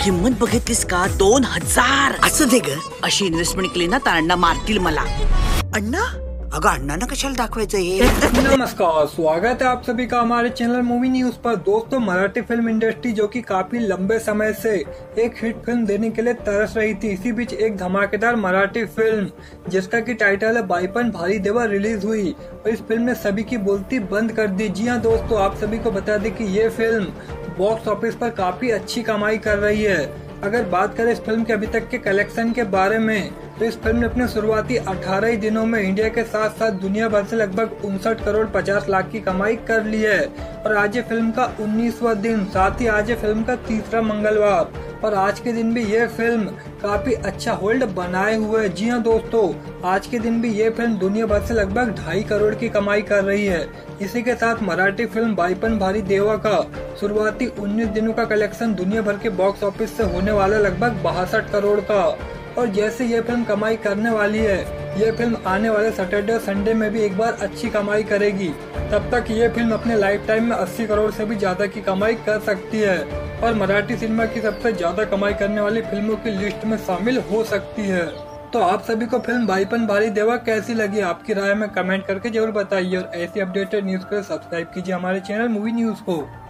किंमत बघितलीस का? 2000. असं दे ग. अशी इन्व्हेस्टमेंट केली ना तर अण्णा मारतील मला. अण्णा? अगं अण्णांना कशाला दाखवायचं हे? नमस्कार, स्वागत है आप सभी का हमारे चैनल मूवी न्यूज पर। दोस्तों, मराठी फिल्म इंडस्ट्री जो कि काफी लंबे समय से एक हिट फिल्म देने के लिए तरस रही थी, इसी बीच एक धमाकेदार मराठी फिल्म जिसका की टाइटल है बाईपन भारी देवा रिलीज हुई और इस फिल्म ने सभी की बोलती बंद कर दी। जी हाँ दोस्तों, आप सभी को बता दें कि ये फिल्म बॉक्स ऑफिस पर काफी अच्छी कमाई कर रही है। अगर बात करें इस फिल्म के अभी तक के कलेक्शन के बारे में, तो इस फिल्म ने अपने शुरुआती 18 ही दिनों में इंडिया के साथ साथ दुनिया भर से लगभग 59 करोड़ 50 लाख की कमाई कर ली है। और आज ये फिल्म का 19वां दिन, साथ ही आज ये फिल्म का तीसरा मंगलवार और आज के दिन भी ये फिल्म काफी अच्छा होल्ड बनाए हुए है। जी हाँ दोस्तों, आज के दिन भी ये फिल्म दुनिया भर से लगभग 2.5 करोड़ की कमाई कर रही है। इसी के साथ मराठी फिल्म बाईपन भारी देवा का शुरुआती 19 दिनों का कलेक्शन दुनिया भर के बॉक्स ऑफिस से होने वाला लगभग 62 करोड़ का। और जैसे ये फिल्म कमाई करने वाली है, ये फिल्म आने वाले सैटरडे और संडे में भी एक बार अच्छी कमाई करेगी। तब तक ये फिल्म अपने लाइफ टाइम में 80 करोड़ से भी ज्यादा की कमाई कर सकती है और मराठी सिनेमा की सबसे ज्यादा कमाई करने वाली फिल्मों की लिस्ट में शामिल हो सकती है। तो आप सभी को फिल्म बाईपन भारी देवा कैसी लगी? आपकी राय में कमेंट करके जरूर बताइए और ऐसी अपडेटेड न्यूज के लिए सब्सक्राइब कीजिए हमारे चैनल मूवी न्यूज को।